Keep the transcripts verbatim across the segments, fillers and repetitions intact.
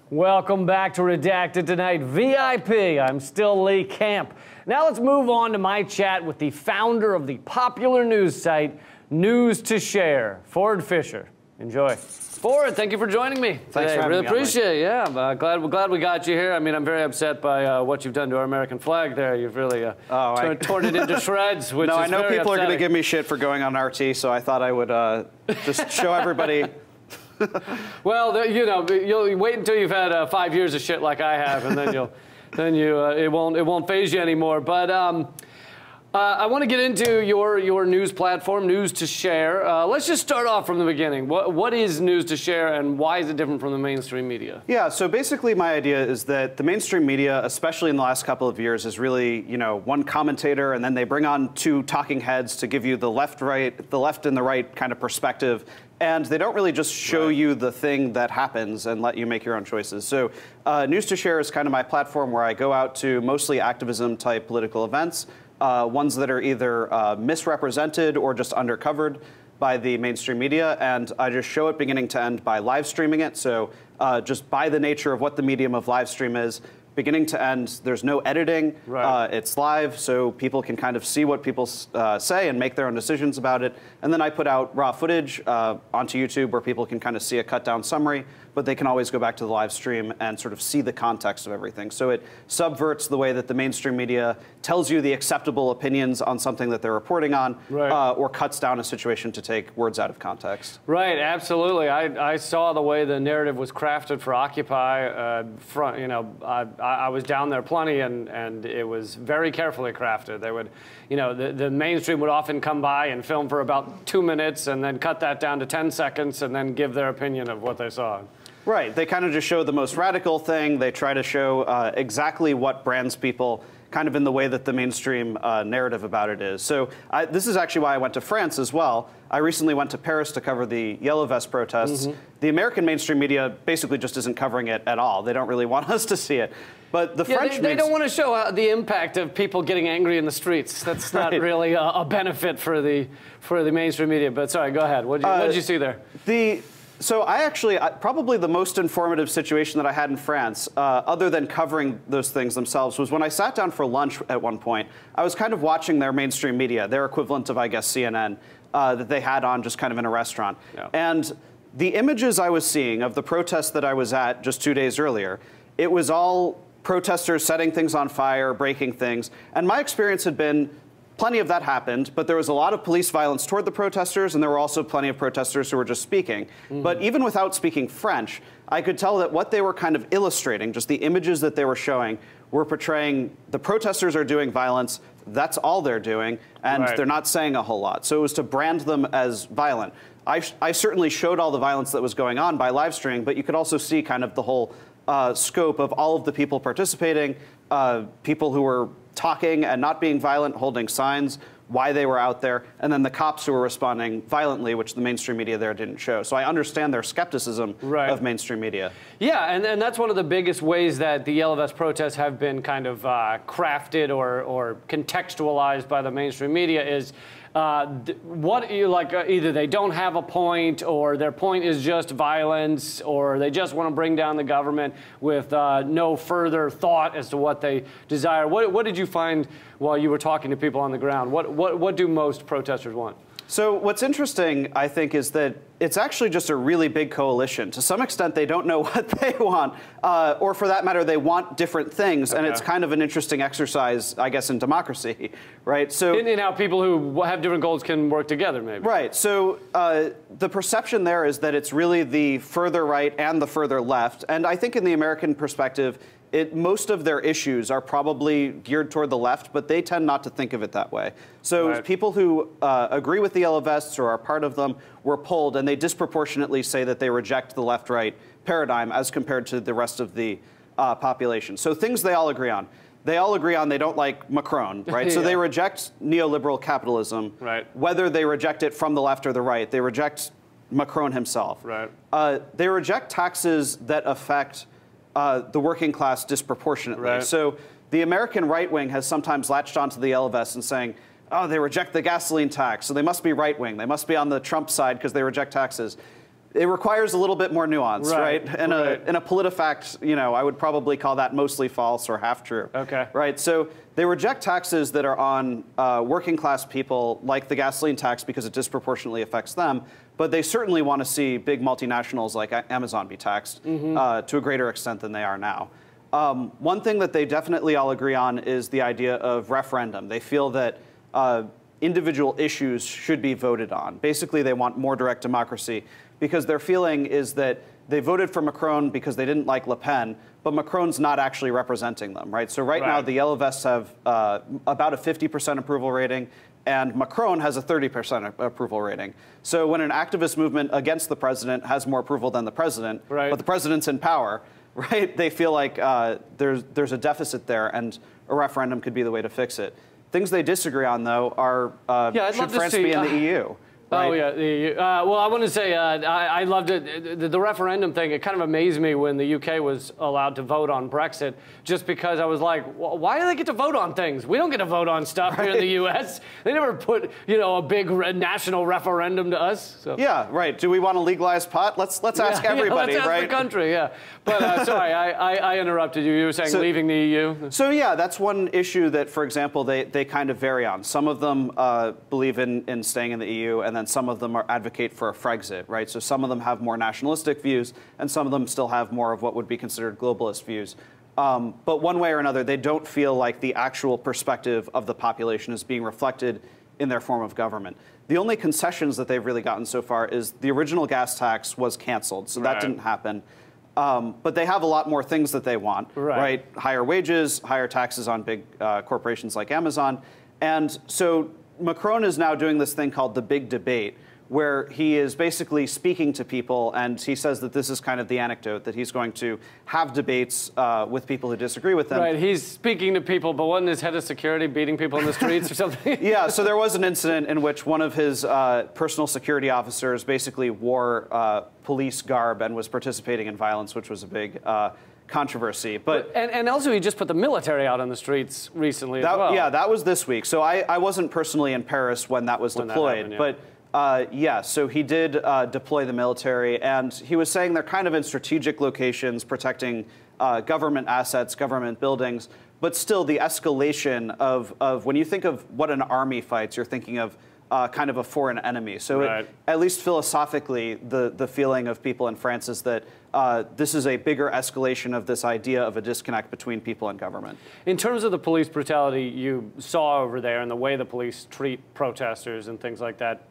Welcome back to Redacted Tonight V I P. I'm still Lee Camp. Now let's move on to my chat with the founder of the popular news site, News to Share, Ford Fischer. Enjoy. Ford, thank you for joining me Thanks today. for having really me appreciate it. Yeah, I'm uh, glad, glad we got you here. I mean, I'm very upset by uh, what you've done to our American flag there. You've really uh, oh, torn, I... torn it into shreds, which no, is I know very people upsetting. are going to give me shit for going on R T, so I thought I would uh, just show everybody. Well, the, you know, you'll wait until you've had uh, five years of shit like I have, and then you'll, then you, uh, it won't, it won't faze you anymore. But um, uh, I want to get into your your news platform, News to Share. Uh, let's just start off from the beginning. What what is News to Share, and why is it different from the mainstream media? Yeah, so basically, my idea is that the mainstream media, especially in the last couple of years, is really you know one commentator, and then they bring on two talking heads to give you the left, right, the left and the right kind of perspective. And they don't really just show right. you the thing that happens and let you make your own choices. So uh, News to Share is kind of my platform where I go out to mostly activism-type political events, uh, ones that are either uh, misrepresented or just undercovered by the mainstream media, and I just show it beginning to end by live streaming it. So uh, just by the nature of what the medium of live stream is, beginning to end, there's no editing. Right. Uh, it's live, so people can kind of see what people uh, say and make their own decisions about it. And then I put out raw footage uh, onto YouTube where people can kind of see a cut-down summary, but they can always go back to the live stream and sort of see the context of everything. So it subverts the way that the mainstream media tells you the acceptable opinions on something that they're reporting on, right. uh, or cuts down a situation to take words out of context. Right, absolutely. I, I saw the way the narrative was crafted for Occupy. Uh, front, you know, I, I was down there plenty, and, and it was very carefully crafted. They would, you know, the, the mainstream would often come by and film for about two minutes and then cut that down to ten seconds and then give their opinion of what they saw. Right. They kind of just show the most radical thing. They try to show uh, exactly what brands people kind of in the way that the mainstream uh, narrative about it is. So I, this is actually why I went to France as well. I recently went to Paris to cover the Yellow Vest protests. Mm-hmm. The American mainstream media basically just isn't covering it at all. They don't really want us to see it. But the yeah, French they, they don't want to show uh, the impact of people getting angry in the streets. That's not right. really a, a benefit for the for the mainstream media. But sorry, go ahead. What did you, uh, you see there? The So I actually, I, probably the most informative situation that I had in France, uh, other than covering those things themselves, was when I sat down for lunch at one point. I was kind of watching their mainstream media, their equivalent of, I guess, C N N, uh, that they had on just kind of in a restaurant. Yeah. And the images I was seeing of the protests that I was at just two days earlier, it was all protesters setting things on fire, breaking things. And my experience had been, plenty of that happened, but there was a lot of police violence toward the protesters, and there were also plenty of protesters who were just speaking. Mm-hmm. But even without speaking French, I could tell that what they were kind of illustrating, just the images that they were showing, were portraying the protesters are doing violence, that's all they're doing, and right. they're not saying a whole lot. So it was to brand them as violent. I, I certainly showed all the violence that was going on by live streaming, but you could also see kind of the whole uh, scope of all of the people participating, uh, people who were talking and not being violent, holding signs, why they were out there, and then the cops who were responding violently, which the mainstream media there didn't show. So I understand their skepticism right. of mainstream media. Yeah, and, and that's one of the biggest ways that the Yellow Vest protests have been kind of uh, crafted or, or contextualized by the mainstream media is Uh, what you like? Uh, either they don't have a point, or their point is just violence, or they just want to bring down the government with uh, no further thought as to what they desire. What, what did you find while you were talking to people on the ground? What, what, what do most protesters want? So what's interesting, I think, is that it's actually just a really big coalition. To some extent, they don't know what they want, uh, or for that matter, they want different things, okay. and it's kind of an interesting exercise, I guess, in democracy, right? So in, in how people who have different goals can work together, maybe. Right. So uh, the perception there is that it's really the further right and the further left, and I think in the American perspective, It, most of their issues are probably geared toward the left, but they tend not to think of it that way. So right. people who uh, agree with the Yellow Vests or are part of them were polled, and they disproportionately say that they reject the left-right paradigm as compared to the rest of the uh, population. So things they all agree on. They all agree on they don't like Macron, right? yeah. So they reject neoliberal capitalism, right. whether they reject it from the left or the right. They reject Macron himself. Right. Uh, they reject taxes that affect Uh, the working class disproportionately. Right. So the American right wing has sometimes latched onto the Yellow Vests and saying, oh, they reject the gasoline tax, so they must be right wing. They must be on the Trump side because they reject taxes. it requires a little bit more nuance, right? Right. And right. a, in a PolitiFact, you know, I would probably call that mostly false or half true. Okay. Right. So they reject taxes that are on uh, working class people, like the gasoline tax, because it disproportionately affects them. But they certainly want to see big multinationals like Amazon be taxed mm-hmm. uh, to a greater extent than they are now. Um, one thing that they definitely all agree on is the idea of referendum. They feel that uh, individual issues should be voted on. Basically, they want more direct democracy, because their feeling is that they voted for Macron because they didn't like Le Pen, but Macron's not actually representing them, right? So right, right. now, the Yellow Vests have uh, about a fifty percent approval rating, and Macron has a thirty percent approval rating. So when an activist movement against the president has more approval than the president, right. but the president's in power, right? They feel like uh, there's, there's a deficit there, and a referendum could be the way to fix it. Things they disagree on, though, are uh, yeah, should France see, be in uh, the E U? Right? Oh, yeah. The, uh, well, I want to say uh, I, I loved it. The, the referendum thing, it kind of amazed me when the U K was allowed to vote on Brexit, just because I was like, well, why do they get to vote on things? We don't get to vote on stuff right. here in the U S. They never put, you know, a big re national referendum to us. So. Yeah, right. Do we want to legalize pot? Let's let's ask yeah, everybody, yeah, let's right? Ask the country, yeah. But uh, sorry, I, I, I interrupted you. You were saying so, leaving the E U? So yeah, that's one issue that, for example, they, they kind of vary on. Some of them uh, believe in, in staying in the E U, and then some of them are advocate for a Frexit, right? So some of them have more nationalistic views, and some of them still have more of what would be considered globalist views. Um, but one way or another, they don't feel like the actual perspective of the population is being reflected in their form of government. The only concessions that they've really gotten so far is the original gas tax was canceled, so right. that didn't happen. Um, but they have a lot more things that they want, right? right? Higher wages, higher taxes on big uh, corporations like Amazon. And so Macron is now doing this thing called the big debate, where he is basically speaking to people, and he says that this is kind of the anecdote, that he's going to have debates uh, with people who disagree with them. Right, he's speaking to people, but wasn't his head of security beating people in the streets or something? Yeah, so there was an incident in which one of his uh, personal security officers basically wore uh, police garb and was participating in violence, which was a big uh, controversy. But, but and, and also he just put the military out on the streets recently that, as well. Yeah, that was this week. So I, I wasn't personally in Paris when that was when deployed, that happened, yeah. but Uh, yeah, so he did uh, deploy the military, and he was saying they're kind of in strategic locations, protecting uh, government assets, government buildings, but still the escalation of, of when you think of what an army fights, you're thinking of uh, kind of a foreign enemy. So right. it, at least philosophically, the, the feeling of people in France is that uh, this is a bigger escalation of this idea of a disconnect between people and government. In terms of the police brutality you saw over there and the way the police treat protesters and things like that,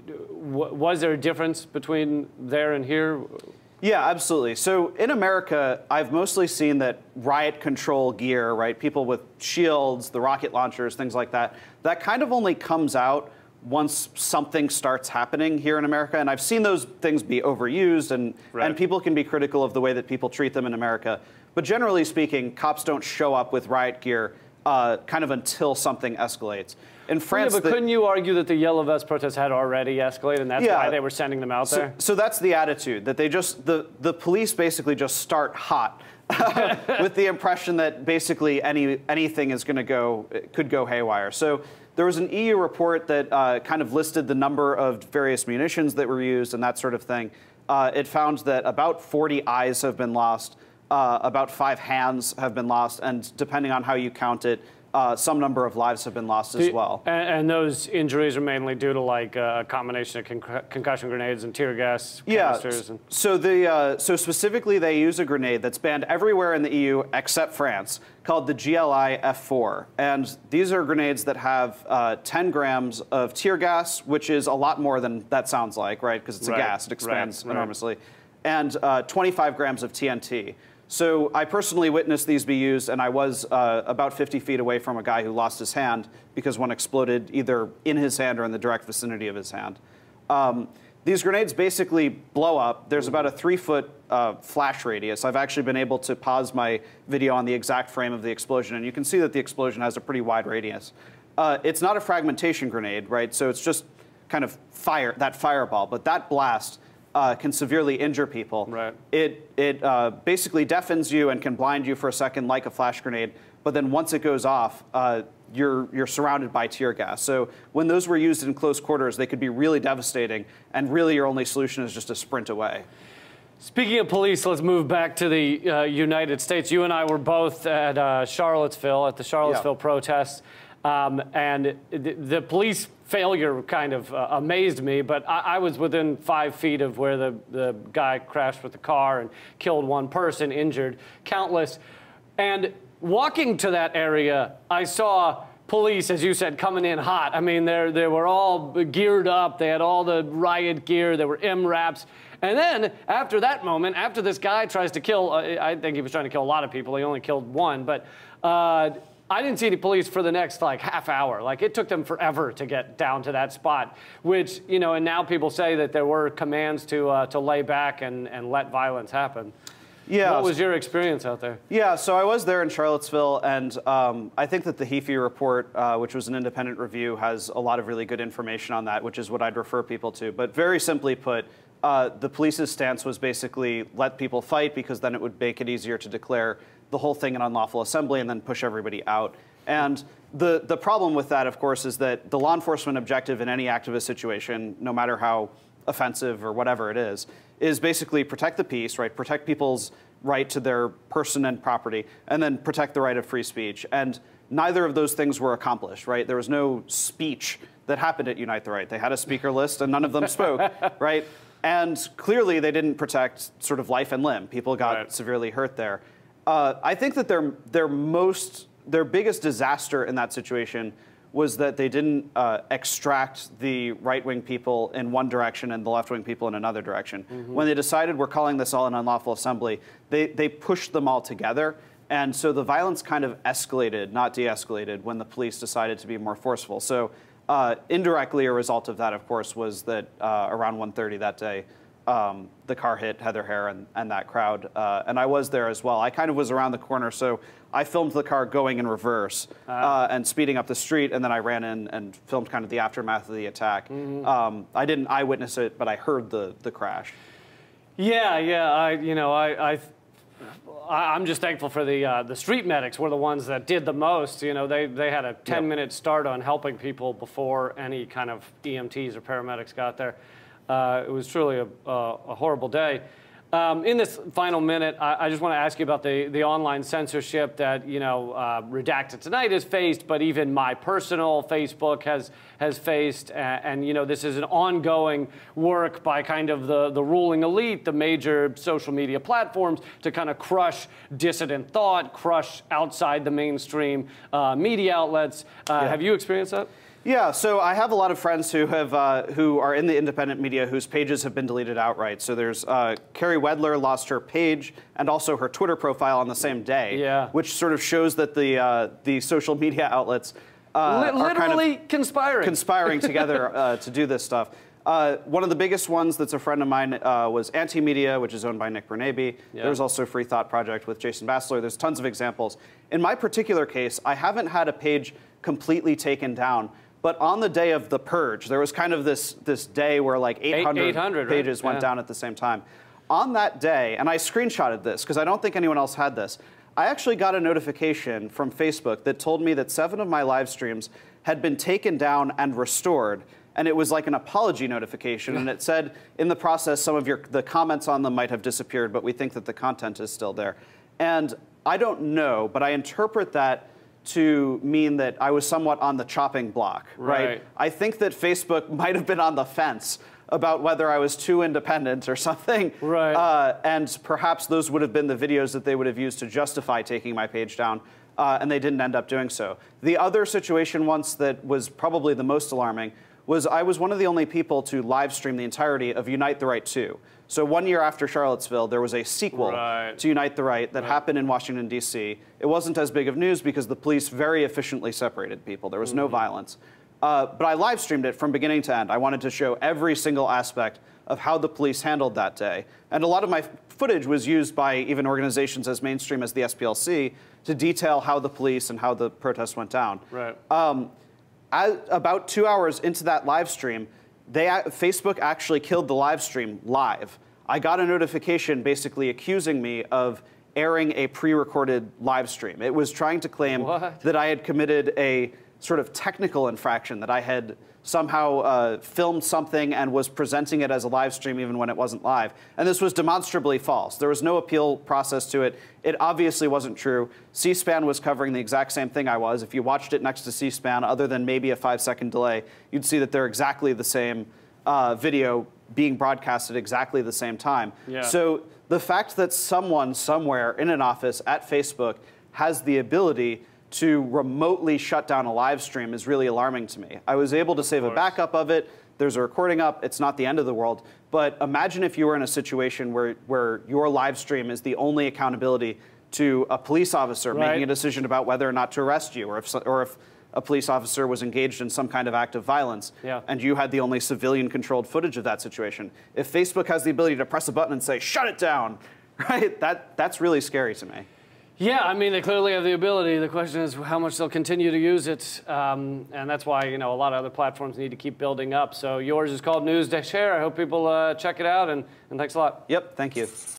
was there a difference between there and here? Yeah, absolutely. So in America, I've mostly seen that riot control gear, right? People with shields, the rocket launchers, things like that, that kind of only comes out once something starts happening here in America. And I've seen those things be overused, and, right. and people can be critical of the way that people treat them in America. But generally speaking, cops don't show up with riot gear uh, kind of until something escalates. In France, yeah, but the, couldn't you argue that the Yellow Vest protests had already escalated, and that's yeah, why they were sending them out so, there? So that's the attitude, that they just, the, the police basically just start hot with the impression that basically any, anything is going to go, could go haywire. So there was an E U report that uh, kind of listed the number of various munitions that were used and that sort of thing. Uh, it found that about forty eyes have been lost, uh, about five hands have been lost, and depending on how you count it, Uh, some number of lives have been lost as well. And, and those injuries are mainly due to like uh, a combination of con concussion grenades and tear gas canisters. Yeah. And so the uh, so specifically they use a grenade that's banned everywhere in the E U except France, called the G L I F four, and these are grenades that have uh, ten grams of tear gas, which is a lot more than that sounds like, right? Because it's right. a gas; it expands right. enormously, right. and uh, twenty-five grams of T N T. So I personally witnessed these be used, and I was uh, about fifty feet away from a guy who lost his hand because one exploded either in his hand or in the direct vicinity of his hand. Um, these grenades basically blow up. There's about a three-foot uh, flash radius. I've actually been able to pause my video on the exact frame of the explosion, and you can see that the explosion has a pretty wide radius. Uh, it's not a fragmentation grenade, right? So it's just kind of fire, that fireball, but that blast uh, can severely injure people. Right. It, it uh, basically deafens you and can blind you for a second like a flash grenade, but then once it goes off, uh, you're, you're surrounded by tear gas. So when those were used in close quarters, they could be really devastating, and really your only solution is just to sprint away. Speaking of police, let's move back to the uh, United States. You and I were both at uh, Charlottesville, at the Charlottesville yeah. protests, um, and the, the police failure kind of uh, amazed me, but I, I was within five feet of where the, the guy crashed with the car and killed one person, injured countless. And walking to that area, I saw police, as you said, coming in hot. I mean, they they were all geared up. They had all the riot gear. There were M RAPs. And then, after that moment, after this guy tries to kill, uh, I think he was trying to kill a lot of people. He only killed one. But uh, I didn't see any police for the next, like, half hour. Like, it took them forever to get down to that spot, which, you know, and now people say that there were commands to, uh, to lay back and, and let violence happen. Yeah. What was your experience out there? Yeah, so I was there in Charlottesville, and um, I think that the Heaphy report, uh, which was an independent review, has a lot of really good information on that, which is what I'd refer people to. But very simply put, uh, the police's stance was basically let people fight, because then it would make it easier to declare the whole thing an unlawful assembly and then push everybody out. And the, the problem with that, of course, is that the law enforcement objective in any activist situation, no matter how offensive or whatever it is, is basically protect the peace, right? Protect people's right to their person and property, and then protect the right of free speech. And neither of those things were accomplished, right? There was no speech that happened at Unite the Right. They had a speaker list, and none of them spoke, right? And clearly, they didn't protect sort of life and limb. People got right. severely hurt there. Uh, I think that their their most their biggest disaster in that situation was that they didn't uh, extract the right-wing people in one direction and the left-wing people in another direction. Mm-hmm. When they decided we're calling this all an unlawful assembly, they, they pushed them all together. And so the violence kind of escalated, not de-escalated, when the police decided to be more forceful. So uh, indirectly, a result of that, of course, was that uh, around one thirty that day, um, the car hit Heather Heyer and, and that crowd. Uh, and I was there as well. I kind of was around the corner, so I filmed the car going in reverse uh, uh, and speeding up the street, and then I ran in and filmed kind of the aftermath of the attack. Mm-hmm. um, I didn't eyewitness it, but I heard the the crash. Yeah, yeah. I, you know, I, I, I'm just thankful for the uh, the street medics were the ones that did the most. You know, they they had a ten minute yep. start on helping people before any kind of E M Ts or paramedics got there. Uh, it was truly a, a, a horrible day. Um, in this final minute, I, I just want to ask you about the, the online censorship that, you know, uh, Redacted Tonight has faced, but even my personal Facebook has has faced. And, and, you know, this is an ongoing work by kind of the, the ruling elite, the major social media platforms, to kind of crush dissident thought, crush outside the mainstream uh, media outlets. Uh, yeah. Have you experienced that? Yeah, so I have a lot of friends who have uh, who are in the independent media whose pages have been deleted outright. So there's uh, Carrie Wedler lost her page and also her Twitter profile on the same day, yeah. which sort of shows that the uh, the social media outlets uh, L- literally are kind of conspiring conspiring together uh, to do this stuff. Uh, one of the biggest ones that's a friend of mine uh, was Anti-Media, which is owned by Nick Bernabe. Yeah. There's also Free Thought Project with Jason Bassler. There's tons of examples. In my particular case, I haven't had a page completely taken down. But on the day of the purge, there was kind of this, this day where like eight hundred, eight hundred pages right? went yeah. down at the same time. On that day, and I screenshotted this because I don't think anyone else had this, I actually got a notification from Facebook that told me that seven of my live streams had been taken down and restored. And it was like an apology notification, and it said, in the process, some of your the comments on them might have disappeared, but we think that the content is still there. And I don't know, but I interpret that to mean that I was somewhat on the chopping block, right? right? I think that Facebook might have been on the fence about whether I was too independent or something. Right. Uh, and perhaps those would have been the videos that they would have used to justify taking my page down, uh, and they didn't end up doing so. The other situation once that was probably the most alarming was I was one of the only people to live stream the entirety of Unite the Right two. So one year after Charlottesville, there was a sequel right. to Unite the Right that right. happened in Washington, D C. It wasn't as big of news because the police very efficiently separated people. There was mm-hmm. no violence. Uh, but I live streamed it from beginning to end. I wanted to show every single aspect of how the police handled that day. And a lot of my footage was used by even organizations as mainstream as the S P L C to detail how the police and how the protests went down. Right. Um, As, about two hours into that live stream, they, Facebook actually killed the live stream live. I got a notification basically accusing me of airing a pre-recorded live stream. It was trying to claim What? that I had committed a sort of technical infraction, that I had somehow uh, filmed something and was presenting it as a live stream even when it wasn't live. And this was demonstrably false. There was no appeal process to it. It obviously wasn't true. C-SPAN was covering the exact same thing I was. If you watched it next to C-SPAN, other than maybe a five-second delay, you'd see that they're exactly the same uh, video being broadcast at exactly the same time. Yeah. So the fact that someone somewhere in an office at Facebook has the ability to remotely shut down a live stream is really alarming to me. I was able to save a backup of it. There's a recording up. It's not the end of the world. But imagine if you were in a situation where, where your live stream is the only accountability to a police officer Right. making a decision about whether or not to arrest you, or if, or if a police officer was engaged in some kind of act of violence, Yeah. and you had the only civilian-controlled footage of that situation. If Facebook has the ability to press a button and say, shut it down, right, that, that's really scary to me. Yeah, I mean, they clearly have the ability. The question is how much they'll continue to use it. Um, and that's why, you know, a lot of other platforms need to keep building up. So yours is called News Share. I hope people uh, check it out. And, and thanks a lot. Yep, thank you.